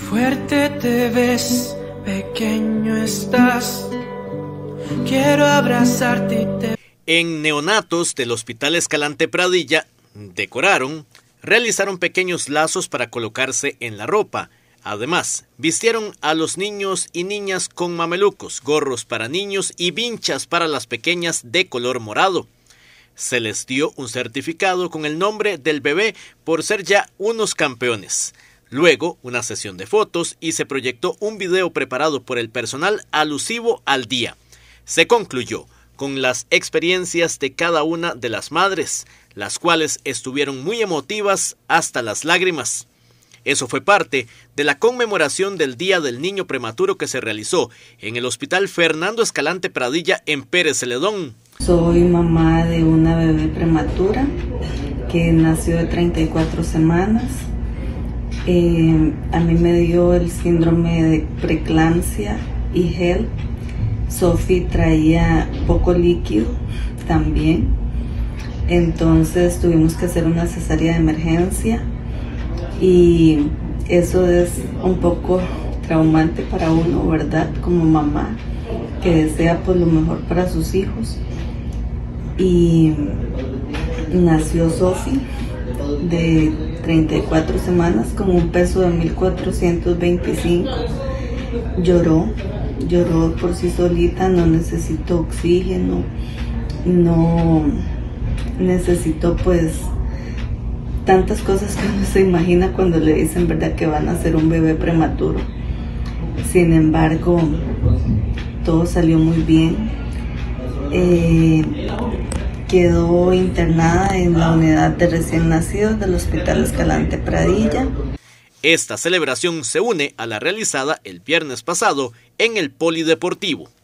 Fuerte te ves, pequeño estás. Quiero abrazarte y te... En neonatos del Hospital Escalante Pradilla realizaron pequeños lazos para colocarse en la ropa. Además, vistieron a los niños y niñas con mamelucos, gorros para niños y vinchas para las pequeñas de color morado. Se les dio un certificado con el nombre del bebé por ser ya unos campeones. Luego, una sesión de fotos y se proyectó un video preparado por el personal alusivo al día. Se concluyó con las experiencias de cada una de las madres, las cuales estuvieron muy emotivas hasta las lágrimas. Eso fue parte de la conmemoración del Día del Niño Prematuro que se realizó en el Hospital Fernando Escalante Pradilla en Pérez Celedón. Soy mamá de una bebé prematura que nació de 34 semanas. A mí me dio el síndrome de preeclampsia y HELLP. Sophie traía poco líquido también, entonces tuvimos que hacer una cesárea de emergencia y eso es un poco traumante para uno, ¿verdad? Como mamá que desea pues lo mejor para sus hijos. Y nació Sophie de 34 semanas con un peso de 1425. Lloró por sí solita, no necesitó oxígeno, no necesitó pues tantas cosas que uno se imagina cuando le dicen, ¿verdad?, que van a ser un bebé prematuro. Sin embargo, todo salió muy bien. Quedó internada en la unidad de recién nacidos del Hospital Escalante Pradilla. Esta celebración se une a la realizada el viernes pasado en el Polideportivo.